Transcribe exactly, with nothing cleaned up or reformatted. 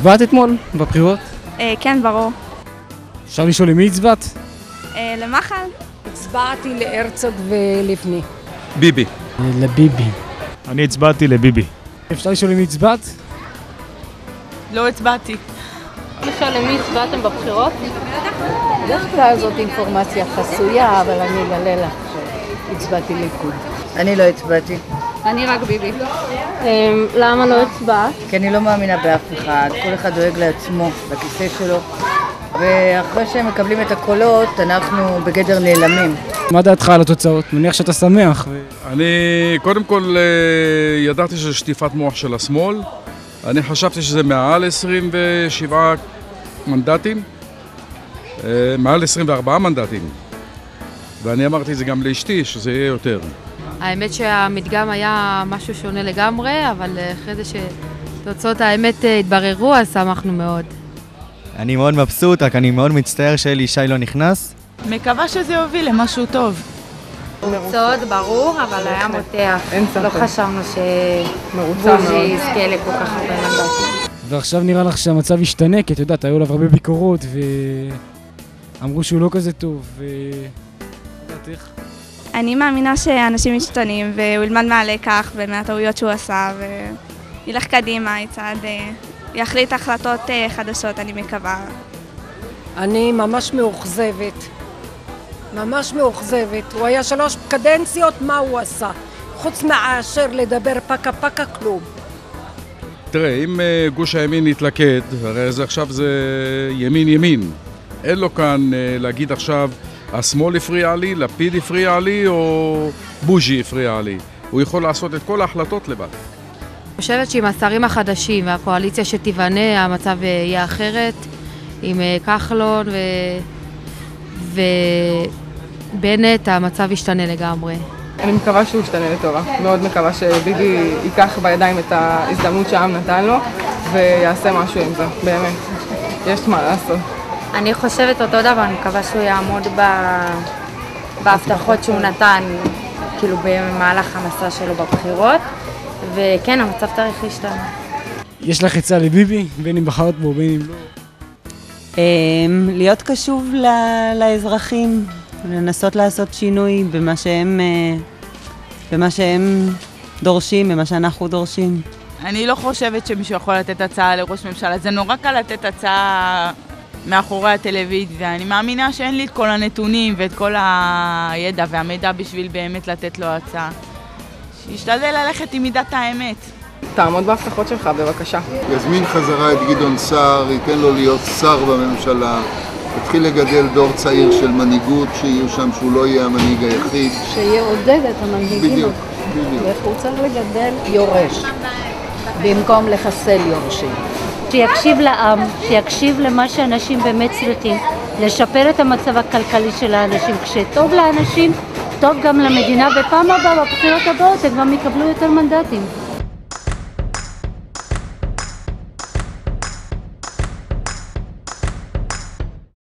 הצבעת אתמול בבחירות? כן, ברור. אפשר לשאול למי הצבעת? למחל. הצבעתי להרצוג ולבני. ביבי. לביבי. אני הצבעתי לביבי. אפשר לשאול למי הצבעת? לא הצבעתי. לשאול למי הצבעתם בבחירות? בדרך כלל זאת אינפורמציה חסויה, אבל אני אגלה לך שהצבעתי ליכוד. אני לא הצבעתי. אני רק ביבי. למה לא הצבעת? כי אני לא מאמינה באף אחד, כל אחד דואג לעצמו, לכיסא שלו. ואחרי שהם מקבלים את הקולות, אנחנו בגדר נעלמים. מה דעתך על התוצאות? מניח שאתה שמח. אני קודם כל ידעתי שזה שטיפת מוח של השמאל. אני חשבתי שזה מעל עשרים ושבעה מנדטים, מעל עשרים וארבעה מנדטים. ואני אמרתי את זה גם לאשתי, שזה יהיה יותר. האמת שהמדגם היה משהו שונה לגמרי, אבל אחרי זה שתוצאות האמת התבררו, אז שמחנו מאוד. אני מאוד מבסוט, רק אני מאוד מצטער שאלי ישי לא נכנס. מקווה שזה יוביל למשהו טוב. תוצאות ברור, אבל היה מותח. לא חשבנו שבוז'י יזכה לכל כך הרבה מנדטים. ועכשיו נראה לך שהמצב ישתנה, כי את יודעת, היו עליו הרבה ביקורות, ואמרו שהוא לא כזה טוב, ו... דעתך? אני מאמינה שאנשים משתנים, והוא ילמד מהלקח ומהטעויות שהוא עשה, וילך קדימה, יצעד, יחליט החלטות חדשות, אני מקווה. אני ממש מאוכזבת. ממש מאוכזבת. הוא היה שלוש קדנציות, מה הוא עשה? חוץ מאשר לדבר פקה פקה כלום. תראה, אם גוש הימין יתלכד, הרי זה עכשיו זה ימין ימין. אין לו כאן להגיד עכשיו, השמאל הפריע לי, לפיד הפריע לי, או בוז'י הפריע לי. הוא יכול לעשות את כל ההחלטות לבד. אני חושבת שעם השרים החדשים והקואליציה שתיבנה, המצב יהיה אחרת. עם כחלון ו... ובנט, המצב ישתנה לגמרי. אני מקווה שהוא ישתנה לטובה. מאוד מקווה שביבי ייקח בידיים את ההזדמנות שהעם נתן לו, ויעשה משהו עם זה, באמת. יש מה לעשות. אני חושבת אותו דבר, אני מקווה שהוא יעמוד ב... בהבטחות שהוא נתן, כאילו במהלך המסע שלו בבחירות, וכן, המצב צריך להשתנה. יש לך עצה לביבי, בין אם בחרת בו, בין אם לא? להיות קשוב לאזרחים, לנסות לעשות שינוי במה שהם, במה שהם דורשים, במה שאנחנו דורשים. אני לא חושבת שמישהו יכול לתת הצעה לראש ממשלה, זה נורא קל לתת הצעה מאחורי הטלוויזיה. אני מאמינה שאין לי את כל הנתונים ואת כל הידע והמידע בשביל באמת לתת לו הצעה. שישתדל ללכת עם מידת האמת. תעמוד בהבטחות שלך, בבקשה. יזמין חזרה את גדעון סער, ייתן לו להיות שר בממשלה, יתחיל לגדל דור צעיר של מנהיגות, שיהיו שם שהוא לא יהיה המנהיג היחיד. שיעודד את המנהיגים. בדיוק, בדיוק. והוא צריך לגדל יורש, במקום לחסל יורשים. שיקשיב לעם, שיקשיב למה שאנשים באמת צריכים, לשפר את המצב הכלכלי של האנשים. כשטוב לאנשים, טוב גם למדינה, בפעם הבאה, בבחירות הבאות, הם גם יקבלו יותר מנדטים.